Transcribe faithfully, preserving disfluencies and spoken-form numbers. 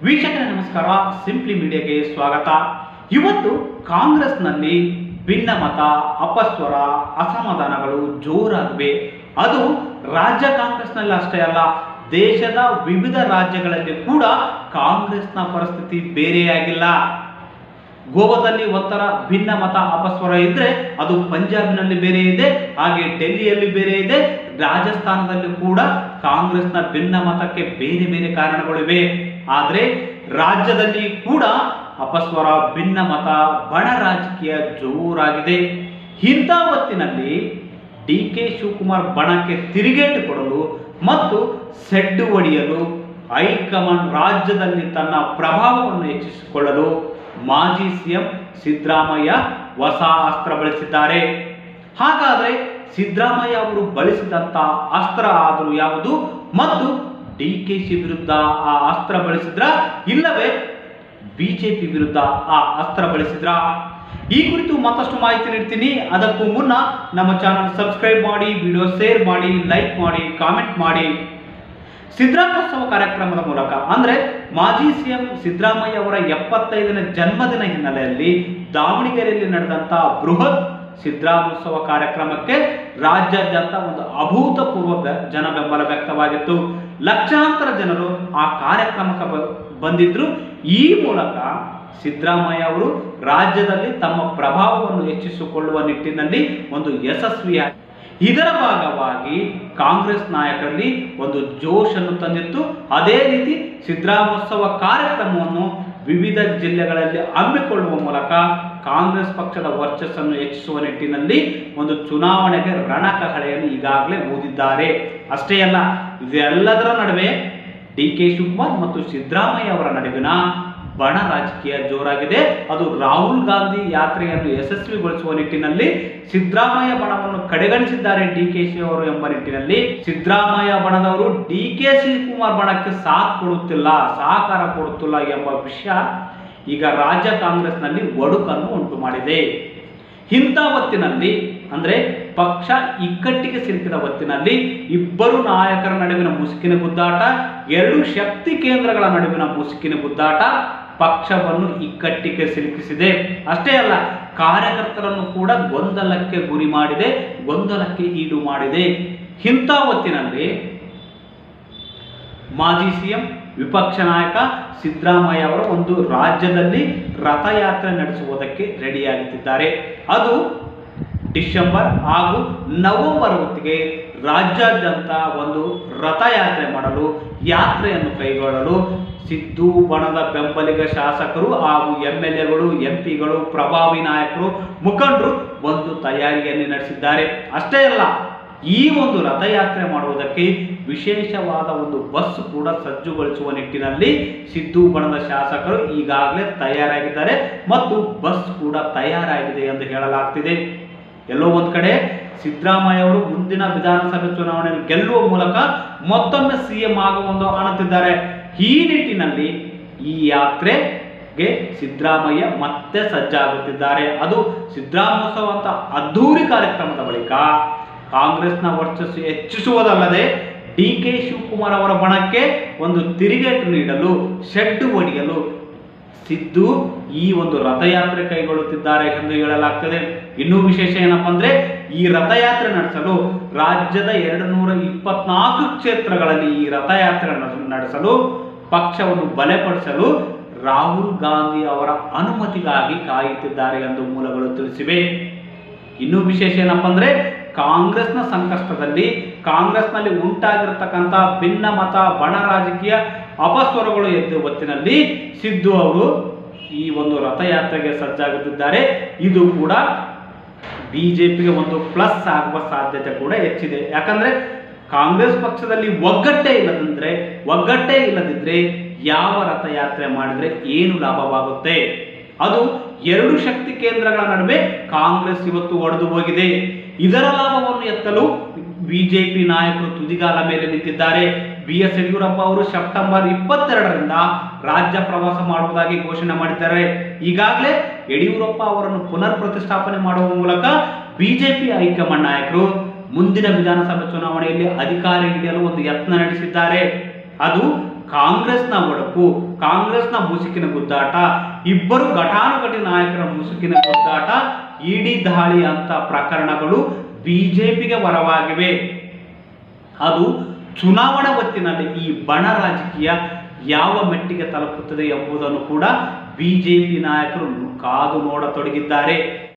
ವೀಕ್ಷಕರೇ ನಮಸ್ಕಾರ, ಸಿಂಪ್ಲಿ ಮೀಡಿಯಾಗೆ ಸ್ವಾಗತ. ಇವತ್ತು ಕಾಂಗ್ರೆಸ್ನಲ್ಲಿ ಭಿನ್ನಮತ, ಅಪಸ್ವರ, ಅಸಮಾಧಾನಗಳು ಜೋರಾಗಿವೆ. ಅದು ರಾಜ್ಯ ಕಾಂಗ್ರೆಸ್ನಲ್ಲಿ ಅಷ್ಟೇ ಅಲ್ಲ, ದೇಶದ ವಿವಿಧ ರಾಜ್ಯಗಳಲ್ಲಿ ಕೂಡ ಕಾಂಗ್ರೆಸ್ನ ಪರಿಸ್ಥಿತಿ ಬೇರೆಯಾಗಿಲ್ಲ. ಗೋವಾದಲ್ಲಿ ಒಂಥರ ಭಿನ್ನಮತ ಅಪಸ್ವರ ಇದ್ರೆ ಅದು ಪಂಜಾಬ್ನಲ್ಲಿ ಬೇರೆ ಇದೆ, ಹಾಗೆ ಡೆಲ್ಲಿಯಲ್ಲಿ ಬೇರೆ ಇದೆ, ರಾಜಸ್ಥಾನದಲ್ಲಿ ಕೂಡ ಕಾಂಗ್ರೆಸ್ನ ಭಿನ್ನಮತಕ್ಕೆ ಬೇರೆ ಬೇರೆ ಕಾರಣಗಳಿವೆ. ಆದರೆ ರಾಜ್ಯದಲ್ಲಿ ಕೂಡ ಅಪಸ್ವರ, ಭಿನ್ನಮತ, ಬಣ ರಾಜಕೀಯ ಜೋರಾಗಿದೆ. ಇಂಥ ಹೊತ್ತಿನಲ್ಲಿ ಡಿ ಕೆ ಶಿವಕುಮಾರ್ ಬಣಕ್ಕೆ ತಿರುಗೇಟು ಕೊಡಲು ಮತ್ತು ಸೆಡ್ಡು ಹೊಡೆಯಲು ಹೈಕಮಾಂಡ್ ರಾಜ್ಯದಲ್ಲಿ ತನ್ನ ಪ್ರಭಾವವನ್ನು ಹೆಚ್ಚಿಸಿಕೊಳ್ಳಲು ಮಾಜಿ ಸಿಎಂ ಸಿದ್ದರಾಮಯ್ಯ ಹೊಸ ಅಸ್ತ್ರ ಬಳಸಿದ್ದಾರೆ. ಹಾಗಾದರೆ ಸಿದ್ದರಾಮಯ್ಯ ಅವರು ಬಳಸಿದಂಥ ಅಸ್ತ್ರ ಆದರೂ ಯಾವುದು ಮತ್ತು ಡಿ ಕೆ ಶಿ ವಿರುದ್ಧ ಆ ಅಸ್ತ್ರ ಬಳಸಿದ್ರ ಇಲ್ಲವೇ ಬಿಜೆಪಿ ವಿರುದ್ಧ ಆ ಅಸ್ತ್ರ ಬಳಸಿದ್ರ? ಈ ಕುರಿತು ಮತ್ತಷ್ಟು ಮಾಹಿತಿ ನೀಡ್ತೀನಿ. ಅದಕ್ಕೂ ಮುನ್ನ ನಮ್ಮ ಚಾನಲ್ ಸಬ್ಸ್ಕ್ರೈಬ್ ಮಾಡಿ, ವಿಡಿಯೋ ಶೇರ್ ಮಾಡಿ, ಲೈಕ್ ಮಾಡಿ, ಕಾಮೆಂಟ್ ಮಾಡಿ. ಸಿದ್ದರಾಮೋತ್ಸವ ಕಾರ್ಯಕ್ರಮದ ಮೂಲಕ ಅಂದರೆ ಮಾಜಿ ಸಿಎಂ ಸಿದ್ದರಾಮಯ್ಯ ಅವರ ಎಪ್ಪತ್ತೈದನೇ ಜನ್ಮದಿನ ಹಿನ್ನೆಲೆಯಲ್ಲಿ ದಾವಣಗೆರೆಯಲ್ಲಿ ನಡೆದಂತಹ ಬೃಹತ್ ಸಿದ್ದರಾಮೋತ್ಸವ ಕಾರ್ಯಕ್ರಮಕ್ಕೆ ರಾಜ್ಯಾದ್ಯಂತ ಒಂದು ಅಭೂತಪೂರ್ವ ಜನ ಬೆಂಬಲ ವ್ಯಕ್ತವಾಗಿತ್ತು. ಲಕ್ಷಾಂತರ ಜನರು ಆ ಕಾರ್ಯಕ್ರಮಕ್ಕೆ ಬಂದಿದ್ರು. ಈ ಮೂಲಕ ಸಿದ್ದರಾಮಯ್ಯ ಅವರು ರಾಜ್ಯದಲ್ಲಿ ತಮ್ಮ ಪ್ರಭಾವವನ್ನು ಹೆಚ್ಚಿಸಿಕೊಳ್ಳುವ ನಿಟ್ಟಿನಲ್ಲಿ ಒಂದು ಯಶಸ್ವಿಯಾಗಿ ಇದರ ಭಾಗವಾಗಿ ಕಾಂಗ್ರೆಸ್ ನಾಯಕರಲ್ಲಿ ಒಂದು ಜೋಶನ್ನು ತಂದಿತ್ತು. ಅದೇ ರೀತಿ ಸಿದ್ದರಾಮೋತ್ಸವ ಕಾರ್ಯಕ್ರಮವನ್ನು ವಿವಿಧ ಜಿಲ್ಲೆಗಳಲ್ಲಿ ಹಮ್ಮಿಕೊಳ್ಳುವ ಮೂಲಕ ಕಾಂಗ್ರೆಸ್ ಪಕ್ಷದ ವರ್ಚಸ್ಸನ್ನು ಹೆಚ್ಚಿಸುವ ನಿಟ್ಟಿನಲ್ಲಿ ಒಂದು ಚುನಾವಣೆಗೆ ರಣಕಹಳೆಯನ್ನು ಈಗಾಗಲೇ ಊದಿದ್ದಾರೆ. ಅಷ್ಟೇ ಅಲ್ಲ, ಇದೆಲ್ಲದರ ನಡುವೆ ಡಿ ಕೆ ಶಿವಕುಮಾರ್ ಮತ್ತು ಸಿದ್ದರಾಮಯ್ಯ ಅವರ ನಡುವಿನ ಬಣ ರಾಜಕೀಯ ಜೋರಾಗಿದೆ. ಅದು ರಾಹುಲ್ ಗಾಂಧಿ ಯಾತ್ರೆಯನ್ನು ಯಶಸ್ವಿಗೊಳಿಸುವ ನಿಟ್ಟಿನಲ್ಲಿ ಸಿದ್ದರಾಮಯ್ಯ ಬಣವನ್ನು ಕಡೆಗಣಿಸಿದ್ದಾರೆ ಡಿ ಕೆ ಶಿ ಅವರು ಎಂಬ ನಿಟ್ಟಿನಲ್ಲಿ ಸಿದ್ದರಾಮಯ್ಯ ಬಣದವರು ಡಿ ಕೆ ಶಿವಕುಮಾರ್ ಬಣಕ್ಕೆ ಸಾಥ್ ಕೊಡುತ್ತಿಲ್ಲ, ಸಹಕಾರ ಕೊಡುತ್ತಿಲ್ಲ ಎಂಬ ವಿಷಯ ಈಗ ರಾಜ್ಯ ಕಾಂಗ್ರೆಸ್ನಲ್ಲಿ ಒಡುಕನ್ನು ಉಂಟು ಮಾಡಿದೆ. ಇಂಥ ಹೊತ್ತಿನಲ್ಲಿ ಅಂದರೆ ಪಕ್ಷ ಇಕ್ಕಟ್ಟಿಗೆ ಸಿಲುಕಿದ ಹೊತ್ತಿನಲ್ಲಿ ಇಬ್ಬರು ನಾಯಕರ ನಡುವಿನ ಮುಸುಕಿನ ಗುದ್ದಾಟ, ಎರಡು ಶಕ್ತಿ ಕೇಂದ್ರಗಳ ನಡುವಿನ ಮುಸುಕಿನ ಗುದ್ದಾಟ ಪಕ್ಷವನ್ನು ಇಕ್ಕಟ್ಟಿಗೆ ಸಿಲುಕಿಸಿದೆ. ಅಷ್ಟೇ ಅಲ್ಲ, ಕಾರ್ಯಕರ್ತರನ್ನು ಕೂಡ ಗೊಂದಲಕ್ಕೆ ಗುರಿ ಮಾಡಿದೆ, ಗೊಂದಲಕ್ಕೆ ಈಡು ಮಾಡಿದೆ. ಇಂಥ ಹೊತ್ತಿನಲ್ಲಿ ಮಾಜಿ ಸಿಎಂ ವಿಪಕ್ಷ ನಾಯಕ ಸಿದ್ದರಾಮಯ್ಯ ಅವರು ಒಂದು ರಾಜ್ಯದಲ್ಲಿ ರಥಯಾತ್ರೆ ನಡೆಸುವುದಕ್ಕೆ ರೆಡಿಯಾಗುತ್ತಿದ್ದಾರೆ. ಅದು ಡಿಸೆಂಬರ್ ಹಾಗೂ ನವೆಂಬರ್ ಹೊತ್ತಿಗೆ ರಾಜ್ಯಾದ್ಯಂತ ಒಂದು ರಥಯಾತ್ರೆ ಮಾಡಲು, ಯಾತ್ರೆಯನ್ನು ಕೈಗೊಳ್ಳಲು ಸಿದ್ದು ಬಣದ ಬೆಂಬಲಿಗ ಶಾಸಕರು ಹಾಗೂ ಎಂ ಎಲ್ ಎಗಳು, ಎಂ ಪಿಗಳು, ಪ್ರಭಾವಿ ನಾಯಕರು, ಮುಖಂಡರು ಒಂದು ತಯಾರಿಯನ್ನು ನಡೆಸಿದ್ದಾರೆ. ಅಷ್ಟೇ ಅಲ್ಲ, ಈ ಒಂದು ರಥಯಾತ್ರೆ ಮಾಡುವುದಕ್ಕೆ ವಿಶೇಷವಾದ ಒಂದು ಬಸ್ ಕೂಡ ಸಜ್ಜುಗೊಳಿಸುವ ನಿಟ್ಟಿನಲ್ಲಿ ಸಿದ್ದು ಬಣದ ಶಾಸಕರು ಈಗಾಗಲೇ ತಯಾರಾಗಿದ್ದಾರೆ ಮತ್ತು ಬಸ್ ಕೂಡ ತಯಾರಾಗಿದೆ ಎಂದು ಹೇಳಲಾಗ್ತಿದೆ. ಎಲ್ಲೋ ಒಂದು ಕಡೆ ಸಿದ್ದರಾಮಯ್ಯ ಅವರು ಮುಂದಿನ ವಿಧಾನಸಭೆ ಚುನಾವಣೆಯಲ್ಲಿ ಗೆಲ್ಲುವ ಮೂಲಕ ಮತ್ತೊಮ್ಮೆ ಸಿಎಂ ಆಗುವ ಅನ್ನುತ್ತಿದ್ದಾರೆ. ಈ ನಿಟ್ಟಿನಲ್ಲಿ ಈ ಯಾತ್ರೆಗೆ ಸಿದ್ದರಾಮಯ್ಯ ಮತ್ತೆ ಸಜ್ಜಾಗುತ್ತಿದ್ದಾರೆ. ಅದು ಸಿದ್ದರಾಮೋತ್ಸವ ಅಂತ ಅದ್ಧೂರಿ ಕಾರ್ಯಕ್ರಮದ ಬಳಿಕ ಕಾಂಗ್ರೆಸ್ನ ವರ್ಚಸ್ಸು ಹೆಚ್ಚಿಸುವುದಲ್ಲದೆ ಡಿ ಕೆ ಶಿವಕುಮಾರ್ ಅವರ ಬಣಕ್ಕೆ ಒಂದು ತಿರುಗೇಟು ನೀಡಲು, ಶೆಡ್ಡು ಹೊಡೆಯಲು ಸಿದ್ದು ಈ ಒಂದು ರಥಯಾತ್ರೆ ಕೈಗೊಳ್ಳುತ್ತಿದ್ದಾರೆ ಎಂದು ಹೇಳಲಾಗ್ತದೆ. ಇನ್ನೂ ವಿಶೇಷ ಏನಪ್ಪಾ ಅಂದ್ರೆ, ಈ ರಥಯಾತ್ರೆ ನಡೆಸಲು ರಾಜ್ಯದ ಎರಡು ನೂರ ಇಪ್ಪತ್ನಾಲ್ಕು ಕ್ಷೇತ್ರಗಳಲ್ಲಿ ಈ ರಥಯಾತ್ರೆ ನಡೆಸಲು ಪಕ್ಷವನ್ನು ಬಲಪಡಿಸಲು ರಾಹುಲ್ ಗಾಂಧಿ ಅವರ ಅನುಮತಿಗಾಗಿ ಕಾಯುತ್ತಿದ್ದಾರೆ ಎಂದು ಮೂಲಗಳು ತಿಳಿಸಿವೆ. ಇನ್ನೂ ವಿಶೇಷ ಏನಪ್ಪಾ ಅಂದ್ರೆ, ಕಾಂಗ್ರೆಸ್ನ ಸಂಕಷ್ಟದಲ್ಲಿ ಕಾಂಗ್ರೆಸ್ನಲ್ಲಿ ಉಂಟಾಗಿರತಕ್ಕಂಥ ಭಿನ್ನಮತ, ಬಣ ರಾಜಕೀಯ, ಅಪಸ್ವರಗಳು ಎದ್ದ ಹೊತ್ತಿನಲ್ಲಿ ಸಿದ್ದು ಅವರು ಈ ಒಂದು ರಥಯಾತ್ರೆಗೆ ಸಜ್ಜಾಗುತ್ತಿದ್ದಾರೆ. ಇದು ಕೂಡ ಬಿಜೆಪಿಗೆ ಒಂದು ಪ್ಲಸ್ ಆಗುವ ಸಾಧ್ಯತೆ ಕೂಡ ಹೆಚ್ಚಿದೆ. ಯಾಕಂದ್ರೆ ಕಾಂಗ್ರೆಸ್ ಪಕ್ಷದಲ್ಲಿ ಒಗ್ಗಟ್ಟೇ ಇಲ್ಲದಂದ್ರೆ ಒಗ್ಗಟ್ಟೇ ಇಲ್ಲದಿದ್ರೆ ಯಾವ ರಥಯಾತ್ರೆ ಮಾಡಿದ್ರೆ ಏನು ಲಾಭವಾಗುತ್ತೆ? ಅದು ಎರಡು ಶಕ್ತಿ ಕೇಂದ್ರಗಳ ನಡುವೆ ಕಾಂಗ್ರೆಸ್ ಇವತ್ತು ಒಡೆದು ಹೋಗಿದೆ. ಇದರ ಲಾಭವನ್ನು ಎತ್ತಲು ಬಿಜೆಪಿ ನಾಯಕರು ತುದಿಗಾಲ ಮೇಲೆ ನಿಂತಿದ್ದಾರೆ. ಬಿ ಎಸ್ ಯಡಿಯೂರಪ್ಪ ಅವರು ಸೆಪ್ಟೆಂಬರ್ ಇಪ್ಪತ್ತೆರಡರಿಂದ ರಾಜ್ಯ ಪ್ರವಾಸ ಮಾಡುವುದಾಗಿ ಘೋಷಣೆ ಮಾಡಿದ್ದಾರೆ. ಈಗಾಗಲೇ ಯಡಿಯೂರಪ್ಪ ಅವರನ್ನು ಪುನರ್ ಪ್ರತಿಷ್ಠಾಪನೆ ಮಾಡುವ ಮೂಲಕ ಬಿಜೆಪಿ ಹೈಕಮಾಂಡ್ ನಾಯಕರು ಮುಂದಿನ ವಿಧಾನಸಭೆ ಚುನಾವಣೆಯಲ್ಲಿ ಅಧಿಕಾರ ಹಿಡಿಯಲು ಒಂದು ಯತ್ನ ನಡೆಸಿದ್ದಾರೆ. ಅದು ಕಾಂಗ್ರೆಸ್ನ ಒಡಕು, ಕಾಂಗ್ರೆಸ್ನ ಮುಸುಕಿನ ಗುದ್ದಾಟ, ಇಬ್ಬರು ಘಟಾನುಘಟಿ ನಾಯಕರ ಮುಸುಕಿನ ಗುದ್ದಾಟ, ಇಡಿ ದಾಳಿ ಅಂತ ಪ್ರಕರಣಗಳು ಬಿಜೆಪಿಗೆ ವರವಾಗಿವೆ. ಅದು ಚುನಾವಣಾ ಹೊತ್ತಿನಲ್ಲಿ ಈ ಬಣ ರಾಜಕೀಯ ಯಾವ ಮಟ್ಟಿಗೆ ತಲುಪುತ್ತದೆ ಎಂಬುದನ್ನು ಕೂಡ ಬಿಜೆಪಿ ನಾಯಕರು ಕಾದು ನೋಡತೊಡಗಿದ್ದಾರೆ.